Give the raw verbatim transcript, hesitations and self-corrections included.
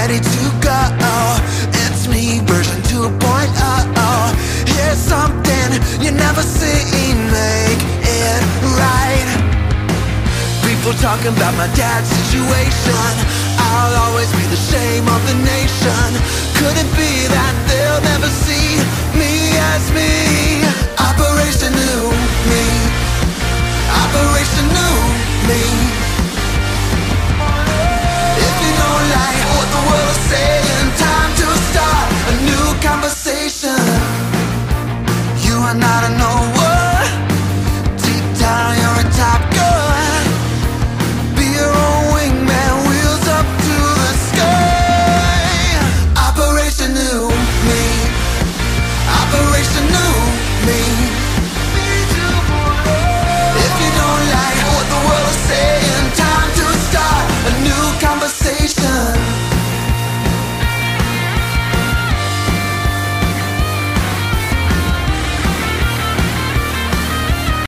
ready to go. It's me, version two point oh. Here's something you never seen, make it right. People talking about my dad's situation. I'll always be the shame of the nation. Could it be that they'll never see me as me?